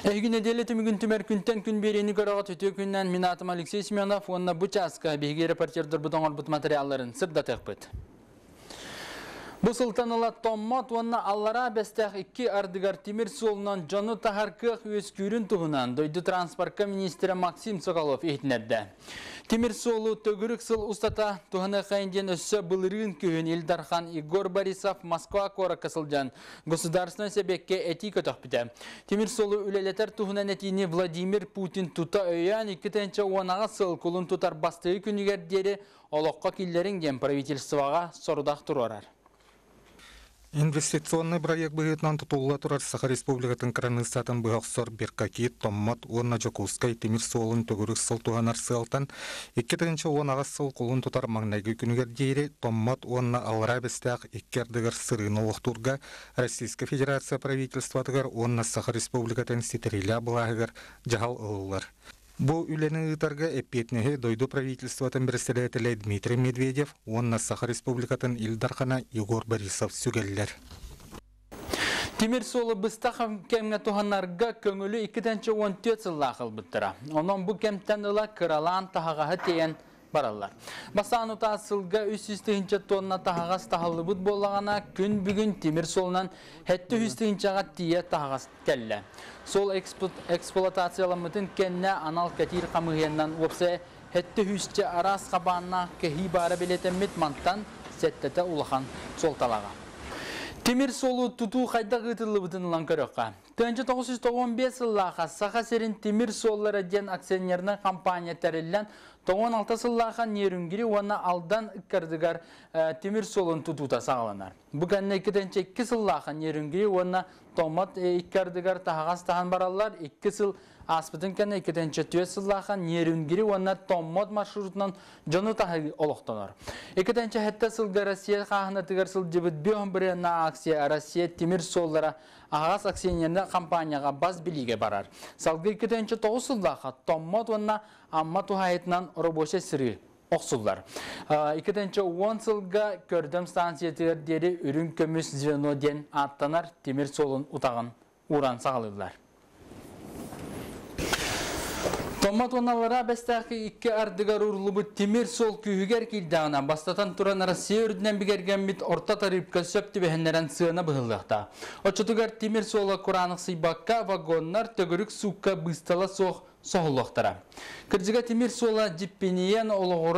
Эгин неделе түмүгүн түмөр күнтен күн берени көрөгөт өтө күннен мен атым Алексей Семенов, онна бучаска беги репортердер будоңор бут материалларын сырда текпет. Бу сылтаныла томмот онна аллара бестех 2 ардыгар Тимир солунан жону тахаркых өскүрүн тугунан дойду транспортка министри Максим Соколов эйтнерде. Тимир солу төгүрүк сыл устата туганы кайынден өссө былырын күйін Илдархан Игорь Борисов Москва кора касылжан государственный себекке этика тохпиде. Тимир солу үлелетер тугына нетини Владимир Путин тута өйян 2-нче онага сыл кулун тутар бастыгы күнүгердери олоққа киллерин ген правительствага сорудак турарар. Инвестиционный проект быгытнан тутулла турар Саха Республикатын краныстатын быгақсор Беркакит, Томмат, Орна Жокускай, Тимир солын төгірік сыл туғанар сылтан, 2-нче онага сыл кулун тутар маңнайгы күнігер дейрі, Томмат, Орна Алра бестяқ 2 сырыны оқтурга, Российская Федерация правительстватығар, Орна Саха Республикатын ситериля бұлағығар жағал ұлылар. Бу үлені ұтарға әппетнеге дойду правительстватын бірістелетілі Дмитрий Медведев, онна Саха Республикатын Илдархана Егор Борисов сүгелілер. Тимир солы быстақым кемге туғанарға көңілі 2-нче 14 сылла қыл бұттыра. Онын бұл кемттен ұла кыралан тағаға тейен баралар. Басан ұта сылға 300 тонна тағағас тағалы бұд болағана күн бүгін Тимир солынан 700-ға тие тағағас кәлі. Сол эксплуатациялымытын кенне анал кәтир қамығеннан опсы 700 арас қабанына кәхи бары білетемет манттан сәттеті ұлыған сол талаға. Тимир солу туту қайда ғытылы бұтын ұлан көріққа. 1995 сыллаға Саха серін Тимир соллары ден акционерінің компания тәрілден 96 сыллаға нерінгері оны алдан үккірдігар Тимир солын тутута сағаланар. Бұғанна 2 сыллаға нерінгері оны томат үккірдігар тағағас таған баралар 2 сыл аспытын кәне 2 сыллаға нерінгері оны томат маршрутынан жону тағы олықтанар. 2 сылға Россия қағына тігір сыл жібіт бүйін біріна акция Россия Тимир соллары ағас акционерні компанияға баз біліге барар. Салғы 2 сыллаға томат оны амма тухайтынан робоше сыры оқсулар. 2-10 сылға көрдім станциятығырдері үрін көміс звено ден аттанар Тимир солын ұтағын уран сағалылар. Томат оналара бәстәқи 2 ардыгар ұрлыбы Тимир сол күйігер келдіғына бастатан тұран Россия үрдінен бігерген бит орта тарифка сөпті бәхінлерін сығына бұғылықта. Очытығар Тимир солы құранық сыйбаққа вагоннар төгірік суққа бұстала соғылықтара. Кіржіға Тимир солы жіппенейен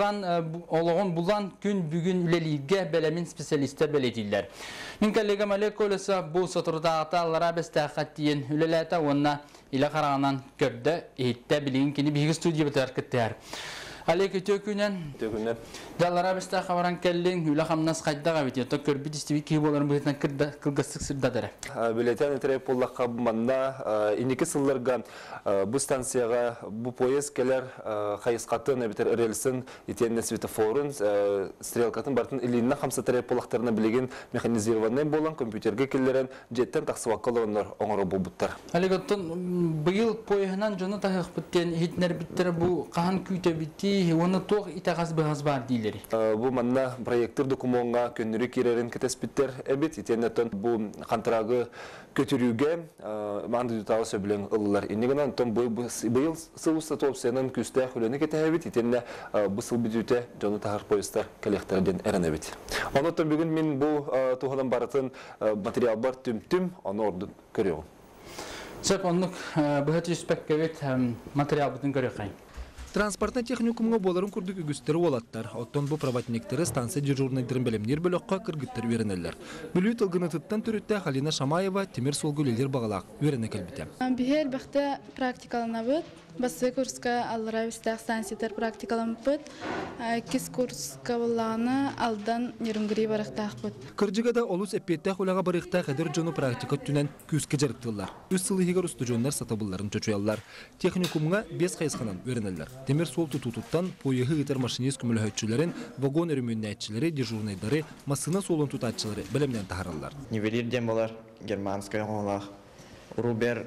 олығын бұлан күн бүгін үлеліге бәлемін специалистер бәлетейлер. Мен коллегам Олег Колеса бұл сотырдағыта аллара бәстәқаттиен үлеләті онына ila karangan kerja itu bilin kini bihis studi betar ketar. Alek itu kunan. Dalam besta kawaran kelling ila kamnas kajda kawit ya. Tok kerbi distiwi kibolan behitan kerja kergasik sedadara. Biletan itu pola kabmanda ini keselergan bu stansiyaga bu poyes keler kayıs katın beter relsen itiyen nesvita forun strel katın bartın ilinna kamsa tere polaklarına bilgin mekanizirvanın bolan kompüterge kellerin jetten taksıvakkalı onlar onlara bobutlar. Alek atın bu yıl poyehnan jonu tahik bitten hitner bitter bu kahan küte bitti. Onu toh itakas bahas var dileri. Bu manna proyektör dokumonga könürü kirerin ketespitler ebit itenneton bu kontragı kötürüge mandı tutağı söbülen ıllar. İnnigenan ton bu yıl sıvısta topsenan küste hüleni ketebit itenne bu sıl bütüte jonu tahar poyestar kalekterden eren ebit. Ondan bugün min bu tohadan baratın materyal bar tüm onu ordu görüyorum. Sep onluk bu hati spekkevet materyal bütün görüyor. Транспортный техникумга боларын курдук үгүстері олаттар. Оттон бу правотниктері станция дежурныйдырын белемнер бөлөкка кыргыттар веренелер. Бүлүү тылгыны тыттан түрүттә Халина Шамаева Тимир солгулелер багалак верене келбите. Бихер бахта практикаланабыт. Басы курска аллара бистак станциятар практикаланабыт. Кис курска болланы алдан нерүнгри барактакбыт. Кыржыгада олус эппеттә хулага барыкта кадыр жону практика түнен күскө жарыктылар. Үс сылыгыр устужоннар сатабылларын чөчөяллар. Техникумга 5 кайсыканан веренелер. Темир сол tutututtan poyıhı ıtır maşinist kümülhötçülerin, vagon örümünetçileri, dejurnayları, masına solun tutatçıları bilimden taharırlar. Nivelir dembolar germanskaya olaq, Ruber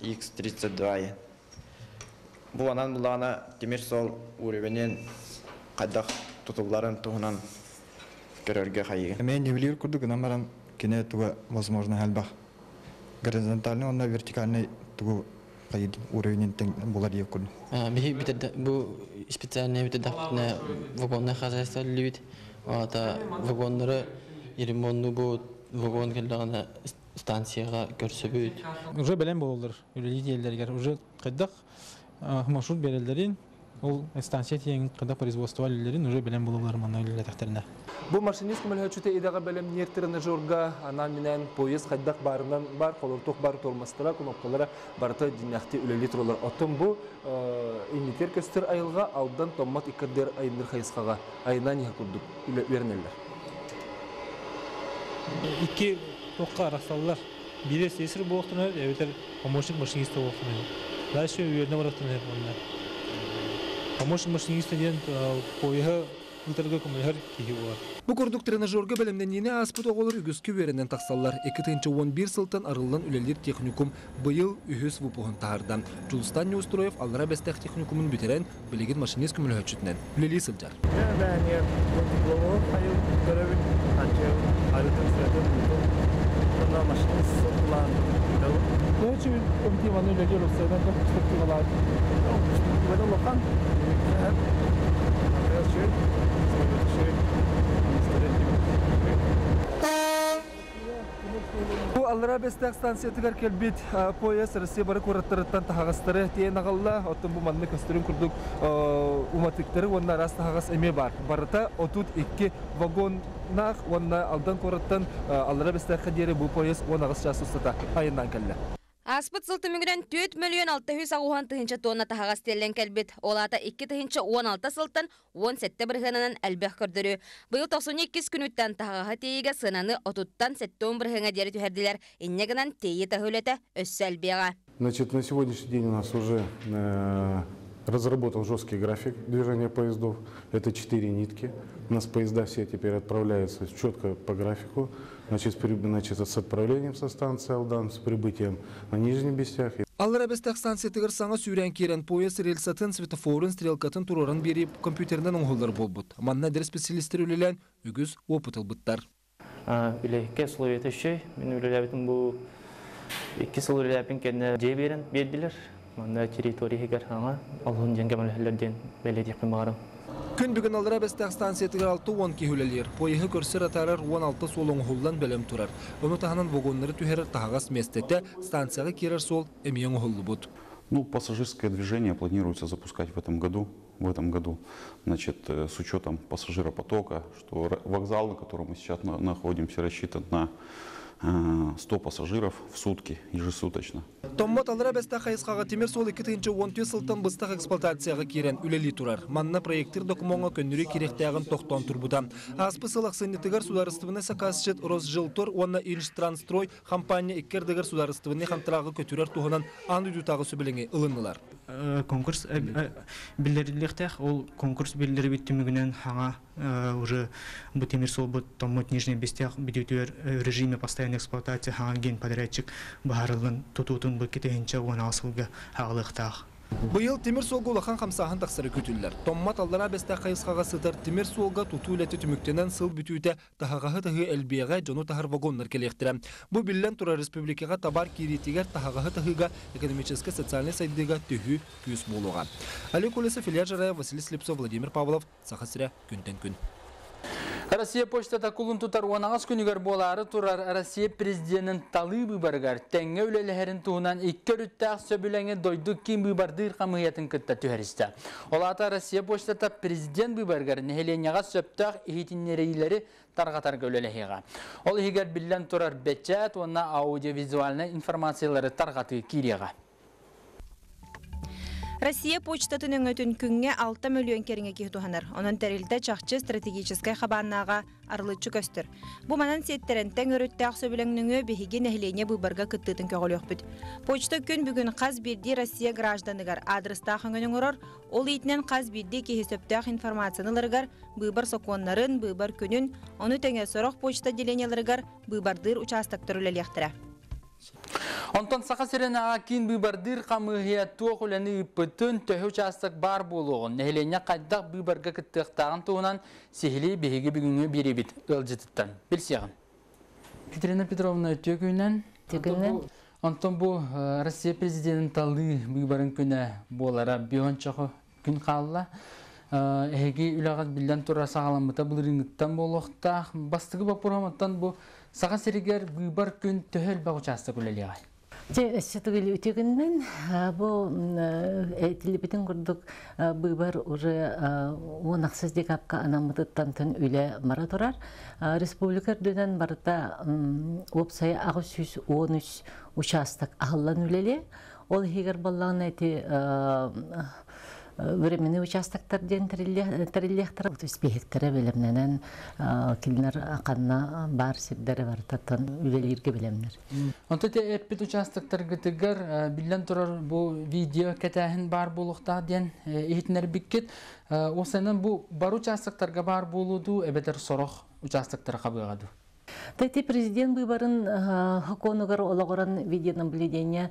X32. Bu anan bulağına temir sol urevenen qaddaq tutulların tuğunan görörge xayıgı. Men nivelir kurduk, namaran kine tuğa возможно halbaq. Горизонтальный, он вертикальный тугу кайд уровень булар якун. Бу специальный битедахна вагонный хозяйство любит. Ата вагоннары ремонтны бу вагон келдагана станцияга көрсөбүт. Уже белем болдыр. Үлелилерлер уже кайдак маршрут берелдерин. Ол станция тиен кайдак производство аллерин уже белем болулар мана үлелеттерне. Бу машинист мөлһөчүтө идага белем нертерне жорга анан менен поезд кайдак барынан бар колортук бар тормастыра кнопкалары барта динахти үлели туралар. Отон бу инитер көстөр айылга алдан томмат иккердер айындыр хайыскага айынан якурдук вернелер. Iki toqqa arastallar. Biri sesir boğuqtuna, evet помощник машиниста boğuqtuna. Дальше үйеріне барақтына onlar. Помощник машиниста ден поеға ылтарға көмілер кейі бар. Бу курдук тренажерга белемненине аспыт оголор үгүскө беренен таксаллар. 2011 сылтан арылдан үлелер техникум быйыл үһүс вупугун таардан. Жулстан Неустроев аллара бестех техникумун битерен билеген машинист күмөлөчүтүнөн үлели сылжар. Бу аллара бестек станциятыгар келбит поезд Россия бары кураттарыттан тахагастары тиен агалла оттон бу манны көстөрүн курдук уматыктары онна раста тахагас эме бар. Барыта отут 2 вагоннах онна алдан кураттан аллара бестек хадери бу поезд онагыс час устата айынан келле. Аспыт сылты мүгірен 4 миллион 600 ағуған тұхынча тонна тахагас телен кәлбет. Олата 2 тұхынча 16 сылтын 17 бірғанынан әлбәқ көрдірі. Бұл 92 күніттен тахаға тейіге сынаны отуттан 7 бірғана дері түхерділер. Иннегінен тейі тахылеті өссі әлбеға. Значит, на сегодняшний день у нас уже разработан жесткий график движения поездов. Это 4 нитки. У нас поезда все теперь отправляются четко по графику. Значит, с отправлением со станции Алдан, с прибытием на Нижний Бестях. Аллара бестех станциятыгар саңа сүйрен керен поезд рельсатын, светофорын, стрелкатын турорын беріп компьютернен оңғылдар болбыт. Манна дер специалистер үлелен үгіз опытыл бұттар. Үлеке слой етіші, мен үлелебетін бұл 2 сыл үлелебін кені жей берін берділер. Манна территориягар аңа алғын жәнге мәліхілерден бәледі қымағарым. Күн бүгін аллара бестех станциятыгар 6-10 кехулелер. Поеғы көрсір атарар 16 солың ғолдан бәлем тұрар. Оны тағынан вагонлары түхерір тағағас местеті станцияға керер сол әмейен ғолы бұд. Пассажирское движение планируется запускать в этом году. Значит, с учетом пассажиропотока, что вокзал, на котором мы сейчас находимся, рассчитан на 100 пассажиров в сутки, ежесуточно. Томмат аллара бестех хайысқаға темір сол 2014 сылтан быстақ эксплуатацияға керен үлели турар. Манна проекттер документға көндірі керектәғін тоқтан тұрбудан. Аспы сылақ сыннетігер сударыстывыны сақасычет Росжилтор, онна Инжтранстрой компания еккердігер сударыстывыны қамтырағы көтірер туғынан аңды дютағы сөбіліңе ылынылар. Конкурс билдирилектех, ол конкурс билдири биттимигинен хаңа уже бу темир сол бу Томмот Нижний Бестях бидютер режиме постоянной эксплуатации хаңа ген подрядчик баарылын тутутун бу кетенче 16 жылга хагылыктах. Быйыл темир солға улахан қамсағын тақсыры көтілілер. Томмат аллара бәсті қайысқаға сытыр темир солға тұту үләті түміктенен сыл бүтүйті тахағағы тағы әлбеға жону тахар вагонлар келектірі. Бұл білілен Тура Республикаға табар керетігер тахағағы тағыға экономическі социальный сайдыға түхі күйіс болуға. Али Кулесі, Филия Жарая, Василий Слепцов, Владимир Павлов, Сахасыря, күнтен күн. Россия почтата кулун тутар онағыз күнігер болары турар Россия президентін талы бұбарғар. Тәңе өлелерін туынан 2 рүттәқ сөбіләңе дойдық кем бұбардыр қамығетін күтті түхәрісті. Олата Россия почтата президент бұбарғар нәхеленеға сөптәқ ихетіннерейлері тарғатарға өлелеғеға. Ол егер білден турар бәтчәт, онна аудиовизуальны информациялары тарғаты киреға. Россия почтатының өтін күнге 6 миллион керіңе кейтуғанар. Оның тәрілді чақчы стратегическай қабаннаға арылычы көстір. Бұл манан сеттерін тәң өрітті ақсы біліңніңі бейген әхілене бұбарға күттітін көғілі өқпіт. Почта күн бүгін қаз бірді Россия гражданыгар адрестақ өңінің ұрыр, ол етінен қаз бірді кейсөптақ информациянылырғар, бұбар соқуанларын, бұбар күнін, оны тәңе сұрық почта деленелерігар бұбардыр участықтыр үлелектірі. Онтон сақа сирена акин бибардыр қамығия тоқыланы үппітін төхі участық бар болуғын. Нәхілене қайдақ бибарға кіттіқтағын туынан сехілі бейгі бүгінгі беребет өлжетіттен. Білсеғын. Катерина Петровна өте күйінен? Онтон бу Россия президент алды бүйбарын күнә болара биончақы күн қалла. Эги үлағат билден тұра сағаламыта бұлырыңыттан болуқта. Бастығы бапыраматтан бу саға серігер бүйбар күн төхел бағ участы күлелеғай. Сетігілі өтегіннен бұл әйтіліпетін күрдік бұйбар уже онақсыз дек апқа анамыдыттан түн үйлі мара тұрар. Республикар дөден барыта опсайы 613 участок ағылан үлелі. Ол егер баллағын әйті временный участоктардан тәреллектер успехтері білімненен келінер ақанна бар сирдері бар таттан үлелерге білімнер. Онтоте әппет участоктар гітігер білден тұрар бұл видео кәтәхін бар болуқта ден ехетінер біккет. Осайынан бұл бар участоктарға бар болуду әбетер сорық участоктар қабығаду. Тайты президент бұйбарын хаконығыр олағыран видеонаблюдения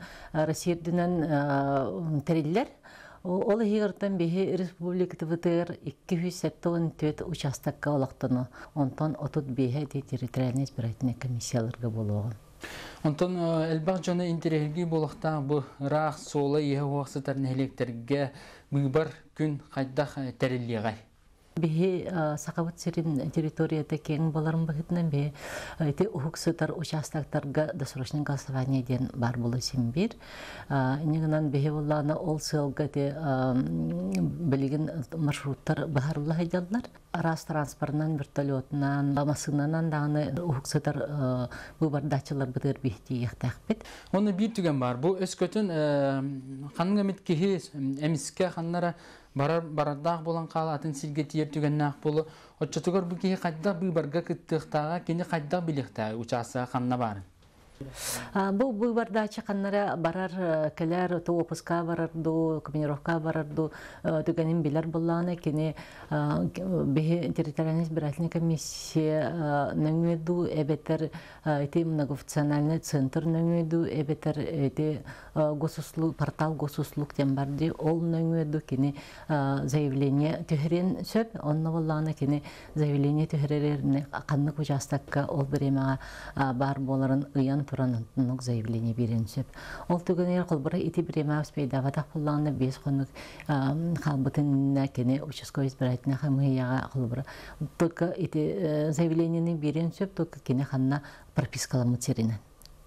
Россиядынан тәреллер. Ол егертен бейі республикаты ВТР 274 участокка олақтыны. Онтан отут бейі территориальный избирательный комиссияларға болуған. Онтан әлбақ жаны интерерге болуқта бұл рақ солы егі оғысы тәрнелектерге бұйбар күн қайдақ тәрелеғай. Бейі сақавыт серин территорияда кең боларын бұғытынан бейі ұхықсытар участоктарға досрочный голосование ден бар болы сенбер. Негінен бейі болағына ол сылға де білеген маршруттар бағарылы хайдалар. Арас транспортынан, вертолетынан, масынынан дағыны ұхықсытар бұбардачылар бұдыр бейті еқтәқ бет. Оны бір түген бар. Бұл өз көтін қаныңа меткеге әміске қаннара барардағы болан қалы атын сілге тиер түгеннақ болу. Отчатығыр бұл кейі қайдақ бұйбарға күттіқтаға, кені қайдақ біліқтаға учасыға қанна барын. Бұл бұйбардачы қаннара барар кәлер, опыска барарду, командировка барарду, түгенін білер болағына кені бейі территориальный избирательный комиссия нөңеду, әбетер многофункциональный центр нөңеду, әбетер портал госуслуг тем барды, ол нөңеду кені заявление түхерен сөп, онны болағына кені заявление түхереріне қаннық участокка ол біремеға бар боларын ұян туранынтынық заявление берен сөп. Ол түгенер қолбыра ити біреме ауспейдаватақ болағына бес қонық қалбытынна кені участковый избирательный хамыяға қолбыра. Только ити заявлениені берен сөп, только кені қанна пропискаламы терінен.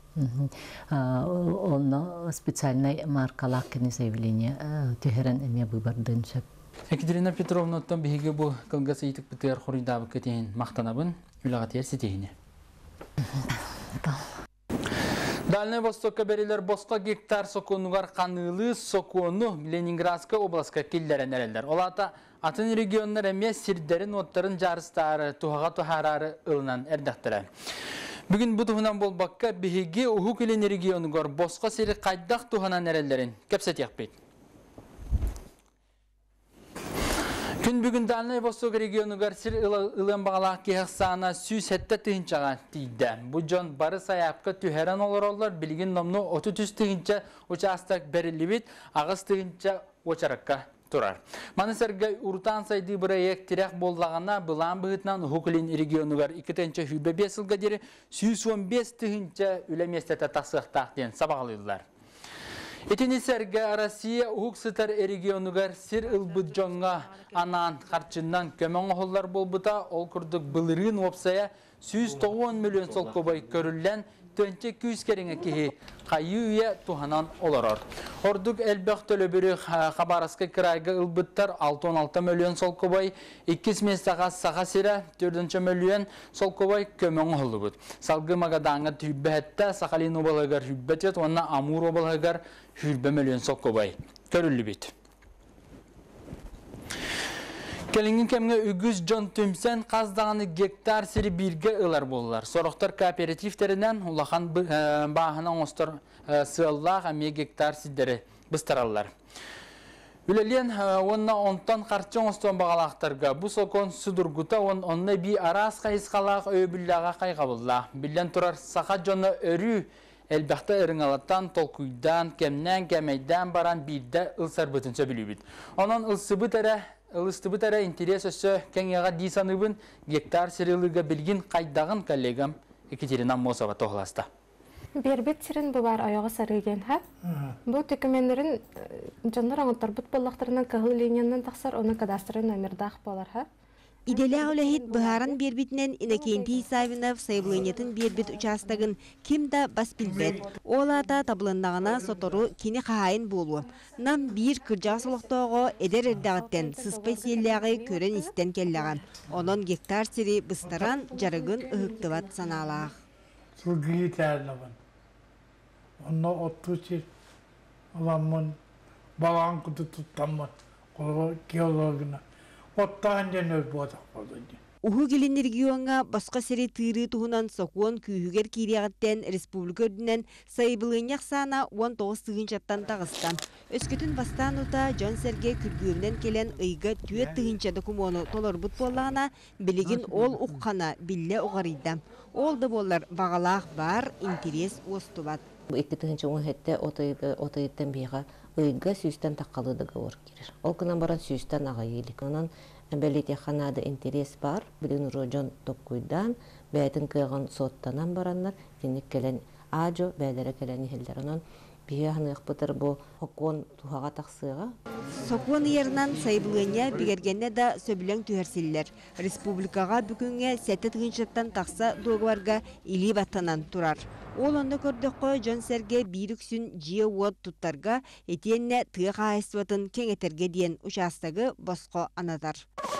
Оны специальный маркалақ кені заявление түхерен әме бұйбардың сөп. Екатерина Петровна оттан бейге бұл қылғасы етік бітер қоридабы кетейін мақтанабын, үлағат ерсетейіне. Дальний Востокка берилер босқа гектар соконугар қанылы сокону Ленинградска областка келдерен әрелдер. Олата атын регионнар әме сирдерін оттарын жарыстары туғаға тухарары ылынан әрдіқтірі. Бүгін бұтығынан болбаққа бігеге ұху келен регионугар босқа сері қайдақ туғанан әрелдерін кәпсет яқпейді. Күн бүгін Дальний Восток регионугар сир ылын бағалақ кеғсана сүйс әтті түйінчаға тейді. Бұл жон бары саяпқа түхерен олар олар білген номны 33 түйінча участок бәрілі ағыз түйінча очараққа тұрар. Манысырға ұртан сайды бірайек тірек болдағана бұлан бұғытнан ұқылин регионугар 2-ші хүлбе 5 жылға дері 115 түйінча үлеместеті тақсықтақтен сабағылыдылар. Етенесерге Россия ұқсытар регионугар сир ылбыт жоңға анан қарчыннан көмің оғылар болбыта ол күрдік бұлырын опсая 190 миллион сол көбай көрілен төнче күйіз керіңе кеге қайы үйе туғанан олар. Ордық әлбәқ төлі бірі Хабаровска крайға ылбыттар 6-16 миллион сол көбай, 2 местаға саға сирі 4 миллион сол көбай көмің оғылы бұд. Салғы мағадаңы түйбі әтті Сақалин обалығар хүббетет, онна Амур обалығар 100 миллион сол көбай көрілі бет. Келіңін кемге үгіз жон түмсен қаздағаны гектар сірі бірге ұлар болылар. Сорықтар кооперативтерінен ұлақан бағынан остыр сығыллақ әме гектар сидері бұстаралар. Үлелен онна онтан қарчын остан бағалақтарға бұл сокон сұдырғыта онна би арас қайысқалақ өйбіллаға қайғабылла. Білден тұрар сақа жоны өрі әлбәқті ұрыңалаттан, толкуйдан, кемнен, кәмейден баран бірді ұлсар бұтын сөбілі біт. Онан Ылыстыбыт әрі интерес өсі кәңеға дейсаныбын гектар серілігі білген қайдағын коллегам Екатерина Мосова тоғыласта. Бербет сирен бу бар аяга сарыген ха. Бу документлерин жандар аңыттар бут боллактарынан кагыл линиянан таксар оны кадастр номердах болар ха. Иделя олехит быхаран бербитнен Иннокентий Савинов сайблынетін бербит участагын кимда баспилбет. Олата таблындағына сотору кені қағайын болу. Нам бір кыржақ солықтауғы эдер эрдағыттен сыспай селляғы көрен істен келлаған. Онон гектар сири быстаран жарығын ұхықтыват саналақ. Сұлғи тәрнабын. Онна оттучир оламын, балан күті тұттамын, қолы геологына. Уху келин регионга басқа сери тыры туһунан сокуон күйүгер кириягаттен республика өдүнен сайбылыняк сана 19 тыгынчаттан тагыстан. Өскөтүн бастан ута Жон Серге күргүүрүнөн келен ыйга түөт тыгынча документу толорбут боллана билигин ол уккана билле угарыйда. Ол да болар багалаах бар интерес остубат. 2 тыгынча уңетте отыйттан бияга ыйга сүйстен таккалы договор кирер. Ол кынан баран сүйстен ага елик. Онан белете ханада интерес бар. Билин уже Жон Топкуйдан бәйтин кыган соттанан бараннар. Тинник келен ажо бәйләре келен хелдер. Онан бия ханык бутыр бу хокон тухага таксыга. Сокуон ярынан сайбылыня бигергенне да сөбүлөң түһәрсиллер. Республикага бүгүнгө 7 тыгынчаттан такса договорга или баттанан турар. Ол онда көрдөккө Жон Серге бирүксүн жие уот туттарга этиенне тыга кайсыбатын кеңетерге диен участагы боско анатар.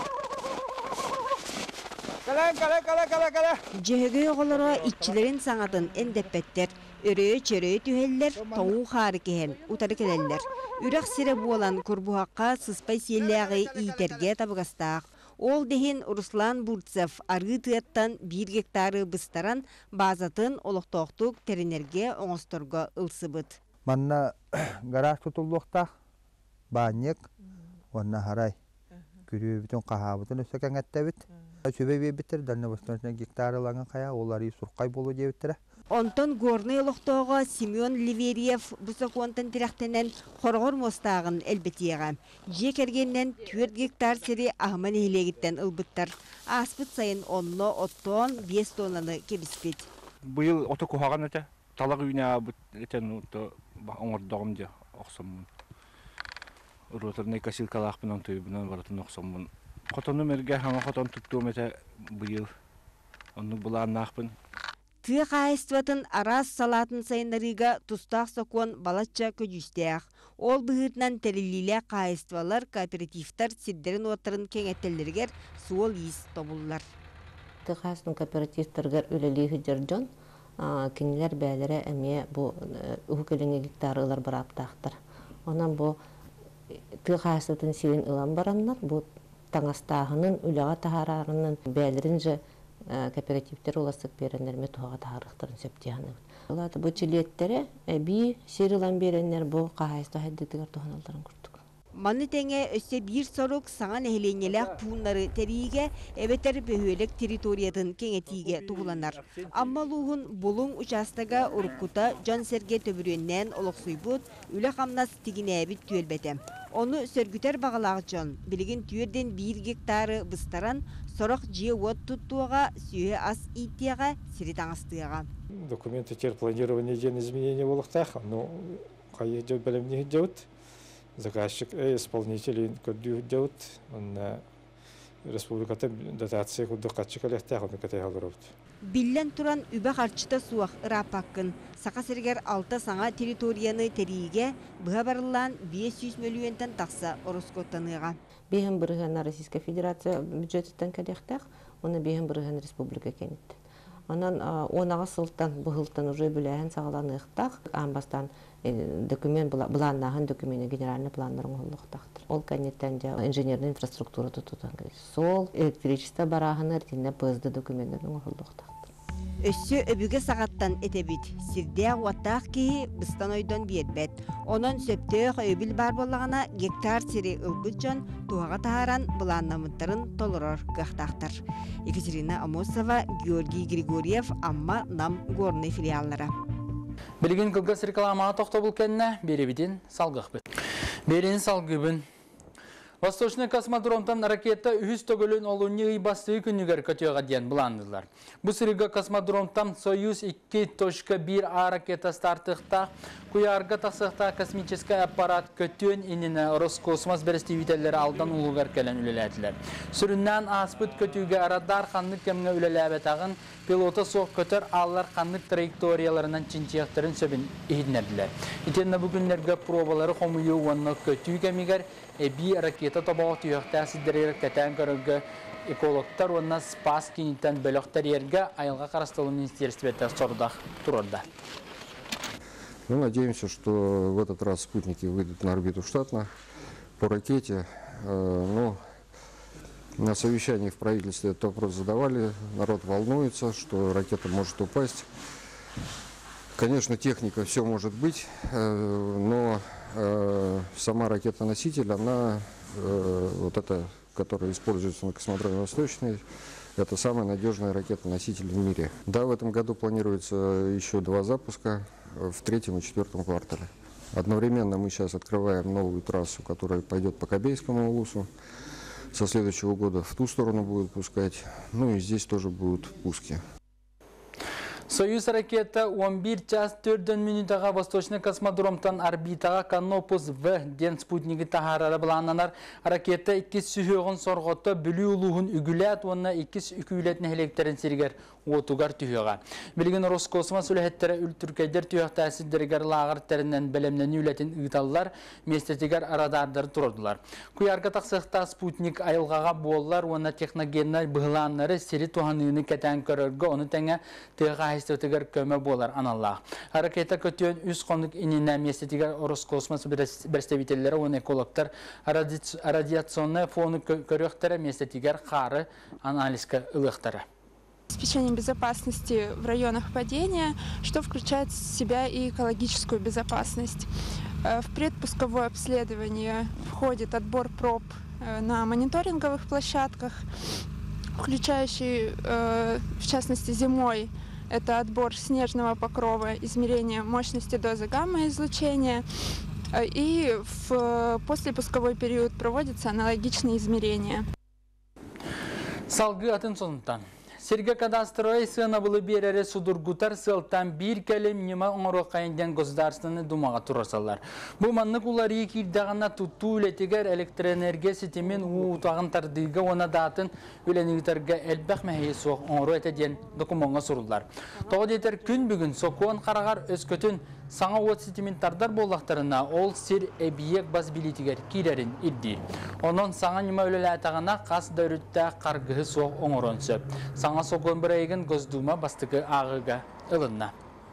Жеге оголоро итчилерин саңатын эндеппеттер, өрөө чөрөө түһеллер, тоу хары кehen, утары келеллер. Үрак сире буолан курбуакка сыспай сиеллягы итерге табыгастаак. Ол дехин Руслан Бурцев ары тыаттан 1 гектары быстаран базатын олоқтоқтук теренерге оңосторго ылсыбыт. Манна гараж тутуллуқтақ, банник, онна харай. Күрүү бүтін қағабытын өсөкен әттәбіт. Сөбе беттер, дәліне бастырына гектары лаңын қая, олары сурқай болу дебіттірі. Онтон горный олоқтоға Семен Ливериев бұсақуантын тіректенен қорғыр мостағын әлбетеға. Жекергеннен 4 гектар сері ағыман елегіттен ұлбыттар. Аспыт сайын 10-5 тоннаны кебіспет. Бұйыл оты қоғаған өте, талақ үйіне әтен оңырдығым де оқсамын. Роторный кассилкалақпын онтойбынан баратын оқсамын. Қотоны мерге хаңа қотон тұттуым әте бұйыл. Оны бұлан нақпын. Тыа қайыстыватын арас салатын сайынарыға тұстақ сокуан балатча көжістеяқ. Ол бұғытнан тәрелілі қайыстывалар кооперативтар сиддерін отырын кеңеттелергер суол ес тобулар. Тыа қайыстың кооперативтаргар өлелігі жерден кенелер бәлері әме бұл ұғыкеліңе гектарылар бір аптақтыр. Онан бұл тыа қайыстыватын сирен ұлан баранлар, бұл таңастағының үліға тағарарының бәлерін же кооперативтер уласык беренерме туга тарыхтарын сөптияны. Оларды бу чилеттери би серилан беренер бу кайста хаддетер туханаларын курдук. Маны теңе өссе бир сорук саңан эхленелек пууннары териге эбетер бөһөлек территориятын кеңетиге тугуланар. Амма лугун булуң участага уруккута Жон Серге төбүрөннен олоксуйбут үле камнас тигинебит түөлбете. Оны сөргүтер багалак Жон билигин түөрден 1 гектары быстаран сорок жие вот туттуга сүйе ас итияга сири таңастыга. Документы тер планирование ден изменения болуктах, но кайы жол белемни жаут. Заказчик исполнитель көдү жаут. Он республиката дотация кудды катчык электах, он катай халырып. Биллен туран үбе харчыта суак ырапаккын. Сака сергер 6 саңа территорияны териге быга барылан 500 миллионтан такса ороскоттаныга. Бейхен бұрыған Российская Федерация бюджеттен кәдектәк, оны бейхен бұрыған республика кенетті. Онан онаға сылттан, бұғылттан уже бүләйін сағаланы ұқтақ, анбастан документ, бұланнағын документі генеральный планларын ұлықтақтыр. Ол кәнеттен инженерный инфраструктура тұтудан кәдек. Сол электричество барағын әртінде пызды документтердің ұлықтақтыр. Өссө өбүге сағаттан этебит. Сирдея уаттақ кейі быстан ойдон биетбет. Онон сөптөөх өбіл бар болағына гектар сири ылбытчон туаға тахаран бұланнамыттарын толырор кықтақтыр. Екатерина Амосова, Георгий Григорьев, Амма Нам горный филиаллары. Білген кылгас рекламаға тоқта бұл кәніне беребеден салғық бет. Берен салғы бін Восточный космодромтан ракета үхіс төгілін олуны ұйбасты күнігер көтеуға ден бұландылар. Бұл сырыға космодромтан Союз 2.1А ракета стартықта, құярға тақсықта космический аппарат көтен еніне Роскосмос берестивителері алдан ұлығар кәлін үлеләділер. Сүріннен аспыт көтеуге радар қанлық кәмге үлеләбетағын пилота соқ көтер аллар қанлық траекторияларынан чинчияқтарын сөбін ехіднәділер. Итенне бүгінлерге пробалары қомыйы уанны көтеу кәмегер эби ракета табаğı түйіқті әсіддерер кәтән көрігі экологтар онна спас кенеттен бөліқтер ерге айылға қарастылы министерстветі сордақ тұрырда. Мы надеемся, что в этот раз спутники выйдут на орбиту штатно по ракете. На совещании в правительстве этот вопрос задавали, народ волнуется, что ракета может упасть. Конечно, техника, все может быть, но сама ракета-носитель, она, вот эта, которая используется на космодроме Восточный, это самая надежная ракета-носитель в мире. Да, в этом году планируется еще 2 запуска в 3-м и 4-м квартале. Одновременно мы сейчас открываем новую трассу, которая пойдет по Кобейскому улусу. Со следующего года в ту сторону будут пускать, ну и здесь тоже будут пуски. Союз ракета 11 час 4 минутаға Восточный космодромтан орбитаға Канопус-В ден спутнигі тахарары бұлананар. Ракета 2 сүйеғын сорғыты бүлі ұлығын үгілет, онына 2 үкілет нәхелектерін сергер отугар түйеға. Білген Роскосмос үләхеттері үлтүркейдер түйеқті әсіддергер лағыр тәрінен бәлемнен үләтін ұйталылар, местетігер арадардар тұрдылар. Құярға тақсықта спутник айылғаға болылар, онына техногенна бұғыланлары сері туғанығыны кәтән көріргі, оны тәңе тыға хайстығығыр көмі болар аналлақ. Ракета көтен үз қондық иніне местетігер Роскосмос представителері, оны экологтар радиационный фоны көріқтері местетігер қары анализка ылықтары. Обеспечение безопасности в районах падения, что включает в себя и экологическую безопасность. В предпусковое обследование входит отбор проб на мониторинговых площадках, включающий, в частности, зимой, это отбор снежного покрова, измерение мощности дозы гамма-излучения, и в послепусковой период проводятся аналогичные измерения. Салгы атын сонтан. Серге кадастрой сына бұлы берері судургутар сылтан бір кәлем нема оңыры қайынден государственны думаға тұрасалар. Бұл маннық улар екілдіғана тұтту үлетігер электроэнергия сетемен ұутағын тардыға оны датын үленігітерге әлбәқ мәхейі соқ оңыры әтеден докумонға сұрылар. Тоғы детер күн бүгін соқуын қарағар өз көтін саңа от сетиментардар болақтарына ол сир әбиек баз билетігер кейлерін идді. Онын саңа нема өлелі әтағына қас дөрітті қарғығы соқ оңырын сөп. Саңа соқуын бір әйгін көздума бастығы ағыға ылынна.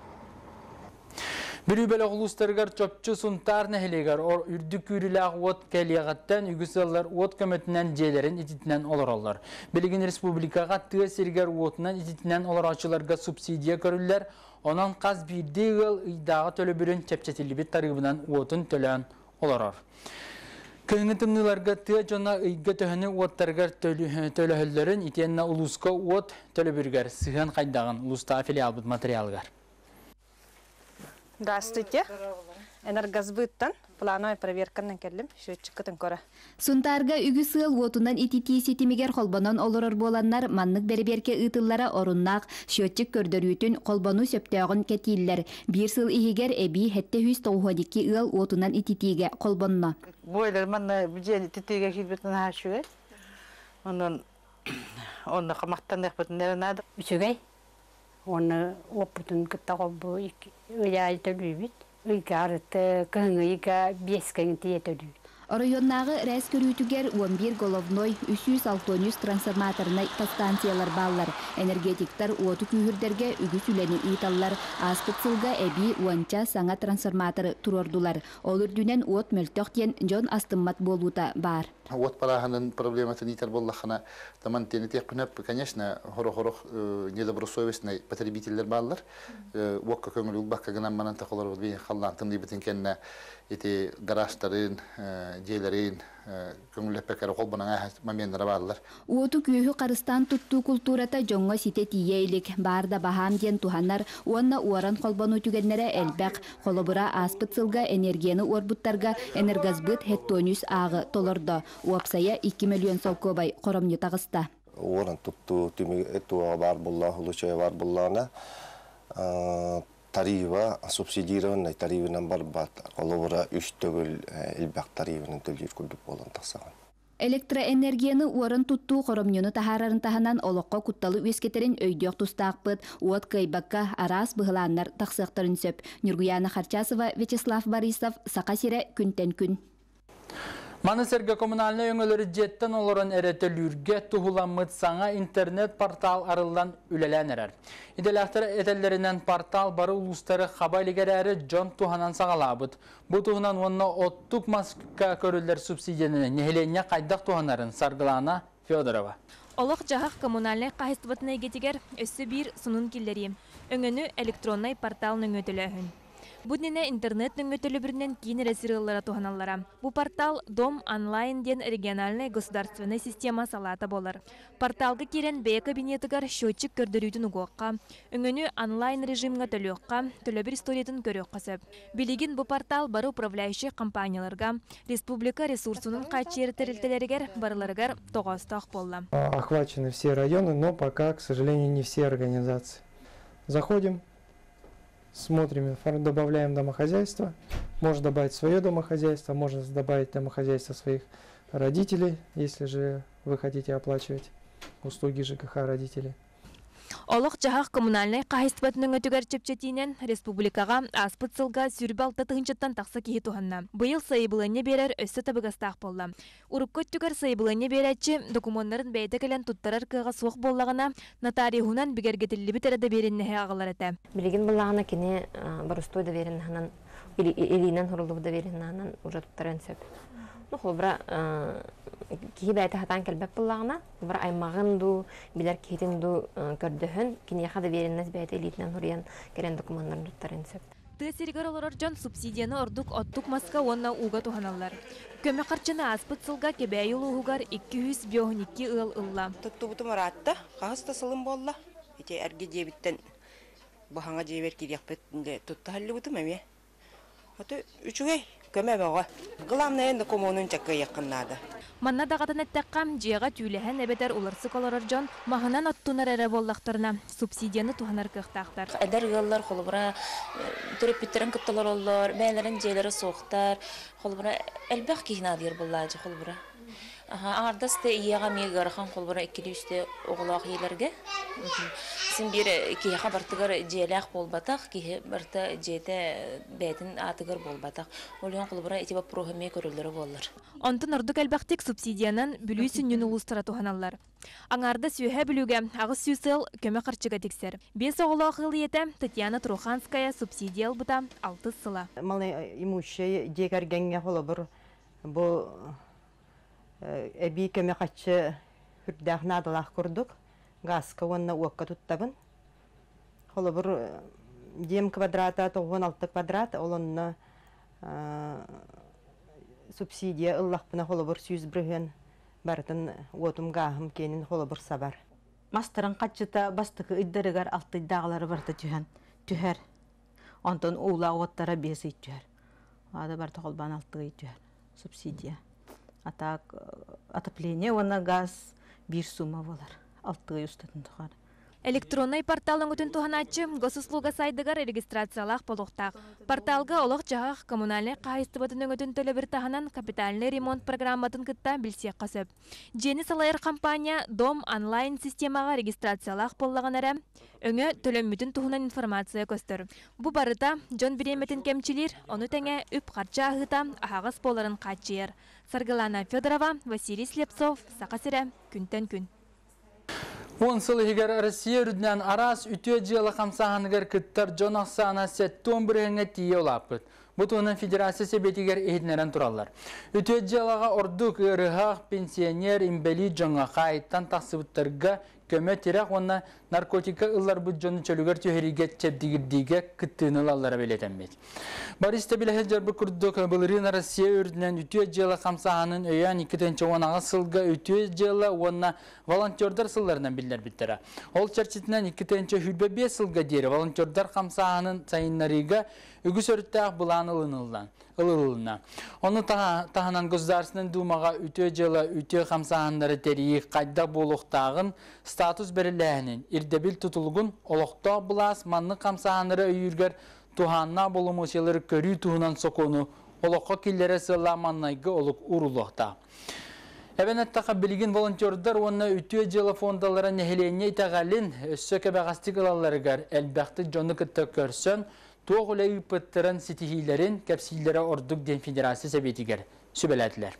Бүрібелі құлыстарғар чөпчі сұнтар нәхелегер үрді күріліғ от кәлияғаттан үгісалар от көметінен желерін ететінен олар олар. Білген республикаға тыға сергер отынан ететінен олар açılarga субсидия көрілер, онан қаз бірді ғыл ұйдағы төлі бүрін чәпчәтілі бет тарығынан отын төлін олар. Күйіңі тымныларға тыға жона ұйға төхіні оттарғар төліхілдерін етеніне ұлысқа от төлі бүргер сыған қайдағын ұлыста филиал бұд материалғар. Здравствуйте. Энергосбыттан плановая проверка на келдим, счетчик кора. Сунтарга үгү сыл отунан итити сетимигер холбонон олорор боланнар маннык берберке ытыллара оруннак счетчик көрдөрүтүн колбону сөптөгөн кетиллер. Бир сыл игер эби хетте 192 ыл отунан ититиге колбонно. Бойлар манна бижен ититиге килбетин хашуга. Онун камактан экбетин нернада. Үчүгэй. Оны опытын кыттагобу ыяйтылыбит. Ыйгарыты кыңыйга бескең тиетөлү. Районнағы рәс көрүтүгер 11 головной 360 трансформаторный станциялар баллар. Энергетиктар оту күйірдерге үгіс үләні ұйталар. Аспыт сылға әбі уанча саңа трансформаторы тұрордулар. Олыр дүнен от мөлтөқтен жон астыммат болута бар. Вот параханын проблематы нитер боллахана таман тенетек пынап, конечно, хорох недобросовестный потребителер баллар. Уокка көңүл улбакка гынан манан таколар бин халлантым дибетин кенне ити гаражтарын, жейлерин, көңілеппекері қол бұныңа моментері барлар. Уоту күйі қарыстан тұтту культурата жоңға сите тиейлік. Барда бахам ден туханнар, уанна уаран қолбану түгеннері әлбәқ. Қолыбыра аспыт сылға энергияны орбуттарға энергазбыт хеттонюс ағы толырды. Уапсая 2 миллион солкобай қоромны тағыста. Уаран тұтту түмі бар бұлла, ұлычай бар бұллана. Тарифа субсидированный тарифынан бар бат. Қолыбыра 3 төгіл әлбәқ тарифынан төлдер күлдік болан тақсаған. Электроэнергияны уарын тутту қоромнюны тахарарын таханан олыққа кутталы өскетерін өйдеқ тұстақпыт, уат кайбакка арас бұғыланнар тақсықтарын сөп. Нұргуяна Харчасова, Вячеслав Борисов, Сақасире, күнтен күн. Манысерге коммунальный өңілері жеттен оларын әрәтілерге тұғыламыд саңа интернет-портал арылдан үлеләнерер. Иделәқтір әтелерінен портал бары ұлыстары қабайлігер әрі жон тұғанан сағалабыд. Бұ тұғынан онына оттық маска көрілдер субсидияны нехелене қайдақ тұғанарын Саргылана Федорова. Олық жағақ коммунальный қағыстыбытына егетігер өсі бір сұнын келдері. Өңіні электронный порталының өтілі. Буднене интернетның өтілі бірінен кейін ресирыллара туғаналлара. Бұл портал Дом онлайн ден региональный государственный система салата болар. Порталғы керен бәе кабинетігар счетчик көрдірүйдің ұғыққа, өңіні онлайн режимға төліққа, төлі бір историятын көріқ қасып. Білігін бұл портал бары управляющий компанияларға, республика ресурсының қачері тәрілтелерігер барыларығар тоғастақ болла. Охвачены все районы, но пока, к сожалению, не все организации. Заходим. Смотрим, добавляем домохозяйство. Можно добавить свое домохозяйство, можно добавить домохозяйство своих родителей, если же вы хотите оплачивать услуги ЖКХ родителей. Олық жағақ коммунальный қағыстыбатының өтігер чепчетінен республикаға аспыт сылға сүрбалты тұғынчыттан тақсы кейі туғанна. Бұйыл сайыбылыне берер өсі табығастақ болла. Урыққыт түгер сайыбылыне беретші документтарын бәйті кәлін тұттарар кыға суық боллағына нотариухунан бігергетілі бітірді берінне ағалар әті. Білген боллағына кені барыстойды беріннен, елінен құрылды беріннен ұжа тұттарын сөп. Холбра кихи бәйті хатан кәлбәп боллағына, бір аймағын ду, білер кейтін ду көрдіхін, кені қады беріннәз бәйті елітінен ұриян керен документтарын тұттарын сөп. Тысыргар олар жон субсидияны ордук оттук маска онна уға туғаналар. Көмі қарчыны аспыт сылға кебәй ұлығығар 200-2 ыл ылла. Тұтту бұты мұратты, қағыста сылым болла. Ете әрге дебіттен бұхаңа дебер керек бәттінде тұтты халли бұты мәме. Оты үшігей. Главное, это коммунин чакай якыннады. Манна дағатын әттәққам жиға түйләһән әбетер уларсы колорор жон мағынан оттунар әрі боллақтарына субсидияны туғанар кықтақтар. Әдер ғыллар қолыбыра түріппеттерін күттілер олар, бәлерін жейлері соқтар, қолыбыра әлбәқ кейін адыр боллады қолыбыра. Ардасты ияға мегархан қолбыра ikili-3 оғылақ елерге. Сен бір кейіға бартығыр жейләқ болбатақ, кейі барты жейті бәйтін атығыр болбатақ. Олуын қолбыра етебі проғымей көрілдері болыр. Онтын ордық әлбәқтік субсидияның бүлі сүннен ұлыстыра туғаналар. Аңарда сүйе білуге ағыз сүйсел көмі қарчыға тексер. 5 оғылақ ғыл еті Татьяна Труханская субсидиял бұта 6 сыла. Малы имущие дегергенге қолыбыр бұл Эби көмі қатшы хүрдәғін адылақ көрдік. Ғасқа онына уаққа тұттабын. Қолы бір дем квадрата, 96 квадрат, олынна субсидия ұллақпына қолы бір 100 бірген бәрдің отым ғағым кенін қолы бір сабар. Мастырын қатшыта бастықы үддірігер алтыдағылары барды түхер. Онтын ула оттара бесі түхер. Ада барды қолбан алтығы түхер. Субсидия. Атак отопление, оны газ бір сума болар. 6 үстетін тұғар. Электронный порталың өтін туғаначы госуслуга сайдығар регистрациялақ болуқтақ. Порталға олық жағақ коммунальный қайыстыбытының өтін төлі бір тағынан капитальный ремонт программатын күтті білсек қасып. Жені салайыр компания Дом онлайн системаға регистрациялақ боллаған әрі, өңі төлөммүтін туғынан информация көстір. Бұ барыта жон біреметін кемчілер, оны тәңе үп қарча ағыта ағағыз боларын қатчиер. Саргылана Федорова, Василий Слепцов, Сақасыры, күнтен күн. 10 сыл егер Россия үрдінен арас үтө жылы қамсағанығыр күттір жон ақсағына сәттуын біріңе тие олапыд. Бұтуының федерация себетігер ехінерін тұралар. Үтө жылыға ордық ұрығақ, пенсионер, имбели жоңаға айттан тақсыбыттырға көмө тирак онна наркотика ыллар бу жону чөлүгөр төһөрүгө чепдигирдиге кыттыналалара белетеммет. Бариста биле жарбы курдук былырына Россия өрдүнөн үтүө жылы камсаанын өйөн 2-10 сылга үтүө жылы онна волонтердар сылларынан билдер биттера. Ол чарчитинен 2-хүрбө 5 сылга дери волонтердар камсаанын сайыннарыга үгүс өрттөк булан ылынылдан. Оны таханан государственный думага үтө жылы үтө камсаандары терии кайда болуктагын статус берилээнин ирдебил тутулгун олокто булас манны камсаандары өйүргөр туханна болумусалары көрүү туунан сокону олокко киллере сыламаннайгы олук урулукта. Эбенеттака билген волонтердар онна үтө жылы фондалары нехелене итагалин өссөкө багастык алаларыгар элбекти жону кытта көрсөн тоғылай пыттырын сетихилерин кәпсилері ордук ден федерация советигер сүбеләділер.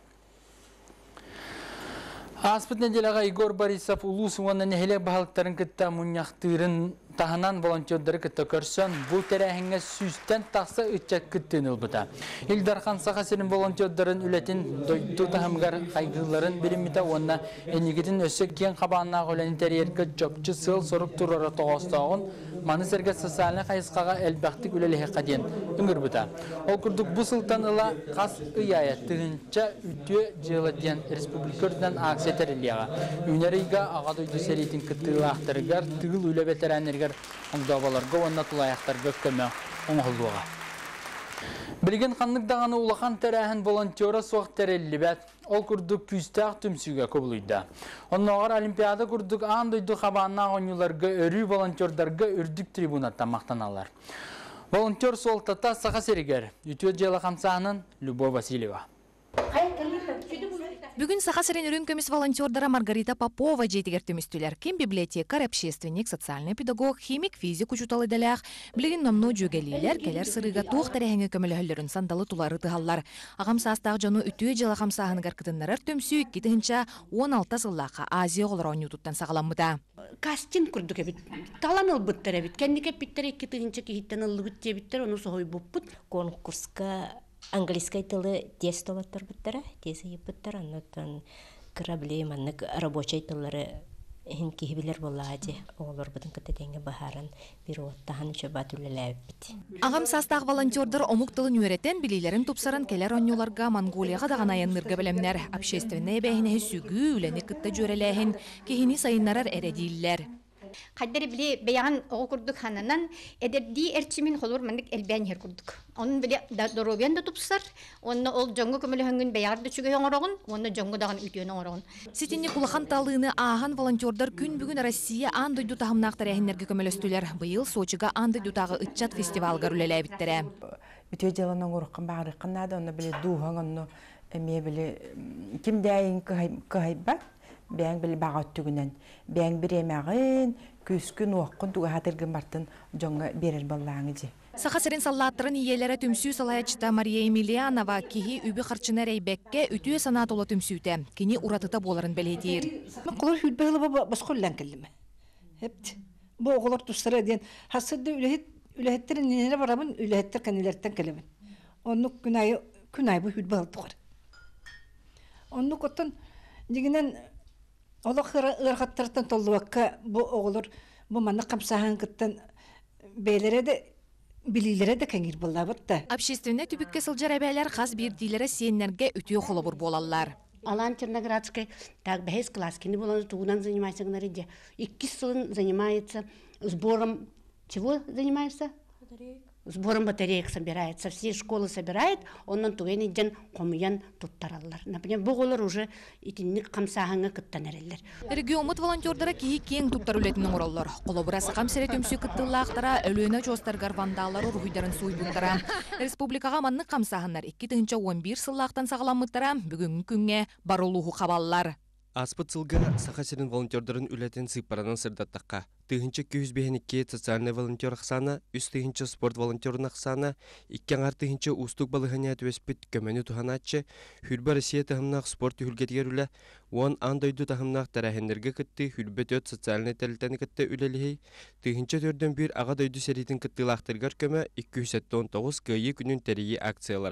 Аспыт неделаға Игор Борисов улус уанна нехелек бағалықтарын кітта мұнияқтырын таханан волонтердары кітта көрсөн, бұл тәрәхіңе сүстен тақсы үтчәк кіттін ұлбыта. Илдархан Сақасырын волонтердарын үлетін дойду тахымғар қайғыларын біліміті онна әнегетін өсі кен қабанына қоләні тәрергі жопчы сыл сұрық тұрары тоғыстағын манысырға социалны қайысқаға әлбәқтік үлелігі қаден үңір бұта. Ол күрдік бұл сылтан ұла қас ұяяттығынша үтіе жылыден республикөрден акция тәріліға. Үнеріға аға дойду сәретін кіттіғі ақтырығар тығыл үлебетерәнергер оңдабаларға онна тұлаяқтарға көмі оңғылуға. Білген қандықдағаны улақан тәрәхін волонтера соқ тәрелі бәт, ол күрдік күстәқ түмсіге көбілуйда. Оннағар олимпиада күрдік андойды қабанна оңыларға өрі волонтердарға үрдік трибунатта мақтаналар. Волонтер солтата сақа серігер, үтіе жылы қамсағының Любовь Васильева. Бүгін Сахасырын үрін көміс волонтердара Маргарита Попова жетігер төмістілер. Кем библиотекар, общественник, социальный педагог, химик, физик учуталы дәләқ, білген номну жөгелейлер, кәлер сырыға тоқ тәрәхіңі көмілі сандалы тулары тығалар. Ағам састағы жону үтіе жылы қамсағын ғарқытынларар төмсі, кетігінші 16 сыллаққа Азия олар оңы тұттан сағаламыда. Кастин күрдік әбіт, талан ұлбыттар әбіт, кәндік әбіттер кетігінші кейттен ұлбыт әбіттер, оны соғой бұппыт. Конкурска английский тылы тест олаттар бұттара, тесі епіттар, аннотан корабли, маннык рабочий тыллары кейбілер болады. Олар бұдың күттетенге бағарын бір оттаған үші батулелі әбіт. Ағам састақ волонтердар омук тылын үйретен білейлерін тұпсарын келер оньоларға Монголияға даған аянлырға білемнер. Общественный бәйіне сүгі үләні күтті жөреләйін, кейіні сайынларар әрәдейлер. Қайдары біле бәяған оғы күрдік хананан, әдерді әрчімін қолыр мәндік әлбән ер күрдік. Оның біле доробиян да тұпсар, оны ол жоңғы көмілі хөңгін бәяғарды чүге оңырағын, оны жоңғы даған үйтіен оңырағын. Сетіне құлақан талыны аған волонтердар күн бүгін Россия андойду тағымнақтар әхінлерге көмілістілер. Бұйыл Сочиға андойду тағы үтчат фестивалғар үлелі әбіттірі. Үтіе жалының ұрыққан бағырыққан ады, оны біле дуған, оны әме біле кім дәйін кығайба. Бәң білі бағат түгінен. Бәң бір емәғін, көскін оққын түгі хатыргын бартын жоңға берер боллағын же. Сахасырын саллаттырын иелері түмсүү салаячыта Мария Емельянова кихи үбі қарчына рейбекке үтіе санат олы түмсүүті. Кені ұратыта боларын бәлетейір. Құлар хүлбәғылы басқоллан кәлімі. Хепті. Бұл оғылар тұстары әден. Хасырды үләхеттерін ненері барамын, үләхеттер кәнелерттен кәлімін. Оны күн айы бұл хүлбәғылы тұғыр. Оны көттін дегенен Олық ұрғаттыртын толуаққа бұл оғылыр, бұл маны қамсаған күттін бәйлері де, білейлері де кәңір болла бұтты. Общественне түбікке сылжар әбәлер қаз бердейлері сеннерге үтіе қолы бұр болалар. Алан Черноградской, так, бәйіз класскini боланы туғынан занимайсыңдар иде. 2 жылын занимается сбором, чего занимается? Сбором батареек собирается, все школы собирает, оннан туген иден комуян туттаралар. Например, бұғылар уже итинник қамсағыңа күттан әрелер. Региомыт волонтердара кейі кен туттар үлетінің оралар. Қолабырасы қамсері төмсі күттіллақтара өлөне жостарғар вандалар ұрғыдарын суйбуттара. Республикаға манны қамсағынар 2-11 сыллақтан сағаламыттара бүгін күнге барулуғы қабаллар. Аспыт сылға Сахасырын волонтердарын үлетін сыпаранын сырдаттаққа. Тыгынчы 252 социальный волонтер ақсаны, үс тыгынчы спорт волонтерын ақсаны, 2 тыгынчы устук балығыны әтуеспіт көмені туханатчы, хүлбі Россия тағымнақ спорт үлгетігер үлі, он андойду тағымнақ тәрәхендерге күтті, хүлбі 4 социальный тәлітәні күтті үлеліхей, тыгынчы 4-1 аға дойду сәретін күтті лақтырғар көмі 279 күйі күнін тәрейі акциялары.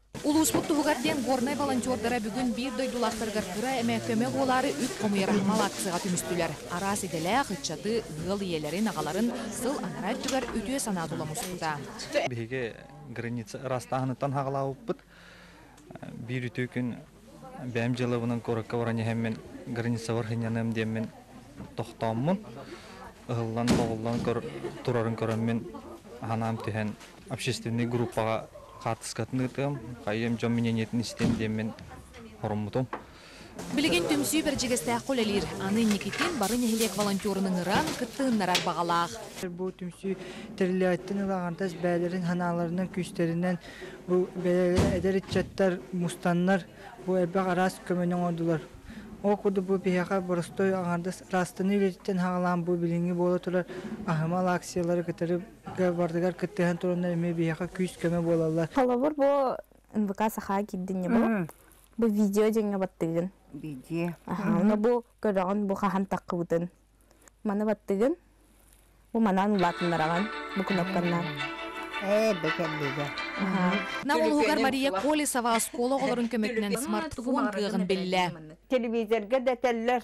Улуспут тугарден горнай волонтердара бүгін бир дойдулақтаргар кыра эме көмек олары үт комуярахмал акцияға түмістілер. Арас иделә хытчаты гыл иелерин агаларын сыл анарат түгер үтүе санадула мустуда. Биге граница растахынытан хагалауыппыт. Bir ütükün benim жылыбының коракка бараны хеммен граница вархынянам демен тоқтаммын. Ыгыллан тоғылдан турарын көрөммен ханам тиһен общественный группага катыскатындым. Кайым жомменениетін истем демен хоруммутум. Билеген түмсүй бір жегесті қолелер. Аны Никитин барын ехелек волонтерының ыран кыттығыннарар бағалақ. Бұл түмсүй тірілеттің ұлағантас бәлерін ханаларының күштерінен бұл бәлерін әдер итчаттар, мұстанлар бұл әлбәқ арас көмінің ордылар. О құды бұл бейаға бұрыстой ағардас растыны үйлеттен хағалан бұл біліңі болы тұрар ахымал акциялары кітіріп бардығар кіттіған тұрындар әме бейаға күш көмі болалар. Қалабыр бұл НВК саха киддіне бұл. Бұл видео жеңе баттығын. Видео. Аны бұл көріған бұл қахан таққыбытын. Маны баттығын. Бұл манан ұлатындараған. Бұл күнапқаннан. Бәкәлдегі. Наволугар Мария Колесова оскола оларын көмекінен смартфон кығын білі. Телевизорға дәтәлілер.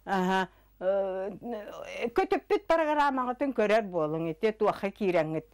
Көтіппет программағытын көрер болың. Туаққа кейрәңіт.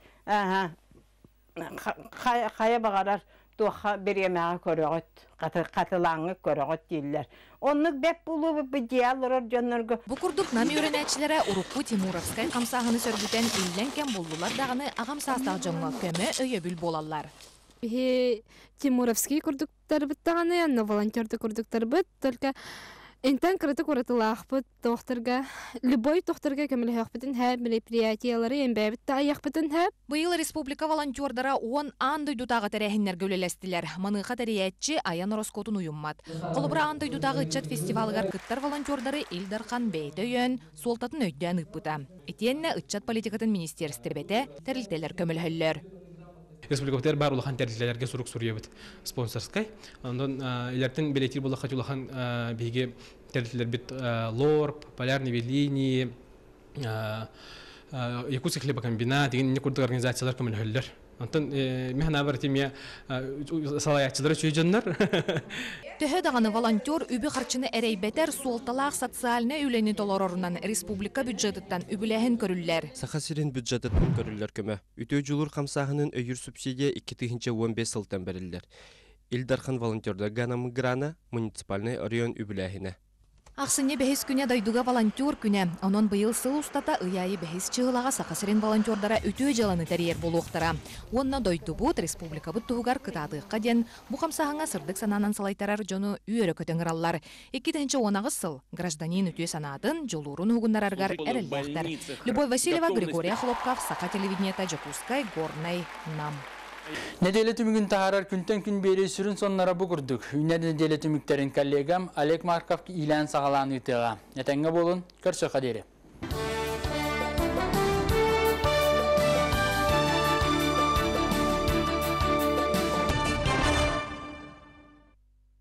Қая бағарар. Туха беремеге көрөгөт, катылаңы көрөгөт дейлер. Онны беп булу бидиалар жоннорго. Бу курдук нам үйрөнәчләре Урукку Тимуровскай камсагыны сөргүтен илленкен булдулар дагыны агам састак жонго көмө өйөбүл болалар. Тимуровский курдуктар биттаганы, аны волонтерды курдуктар бит, только интен крыты куратылах бит докторга, любой докторга көмөлөк битен һәр мероприятиялары эмбәбит таяк битен һәр. Быйыл республика волонтердара 10 андай дутагы тәрәһиннәр гөлеләстиләр. Маныга тәриятчы Аян Роскотун уйыммат. Колыбра андай дутагы чат фестивалгар кыттар волонтердары Илдархан Бәйтөйөн солтатын өйдән ыппыта. Этенне ычат политикатын министерствебете тәрилтелер көмөлһөллөр. Республикатер бар улахан тәрилтелерге сурук сурьебит спонсорскай. Ондан иләртен билетир булахан улахан биге тәрилтелер бит Лорп, Полярный линии, Якутский хлебокомбинат деген некурдык организациялар көмөлһөллөр. Онтан механа бар темия салаятчылар чөйжөннөр. Төһө даганы волонтер үбі харчыны әрейбетер суолталақ социальны үлені толорорунан республика бюджетыттан үбіләхін көрүлләр. Сахасирин бюджетыттан көрүлләр көмө. Үтө жулур камсахынын өйір субсидия 2015 сылтан берилдер. Илдархан волонтерда ганамы грана муниципальный район үбіләхіне. Ақсыне бәхес күне дайдуга волонтер күне. Онон быйыл сыл устата ыяйы бәхес чығылаға Сахасирин волонтердара өтө жаланы тәрьер болуқтара. Онна дойду бұд республика бұд туғар кытадыққа ден бұқамсағыңа сырдық сананан салайтарар жону үйері көтен ғыраллар. 2-ші онағы сыл гражданин өтө санадын жолурун хугундараргар әрілбәқтар. Любовь Васильева, Григория Хлопков, Саха телевидениета Жакускай, Горнай, Нам. Неделе түмігін тағарар күнтен күн бері сүрін соннара бұғырдық. Үйнер неделе түміктерін коллегам Олег Марков илән сағаланы үтіға. Етәңгі болын, көрсі қадері.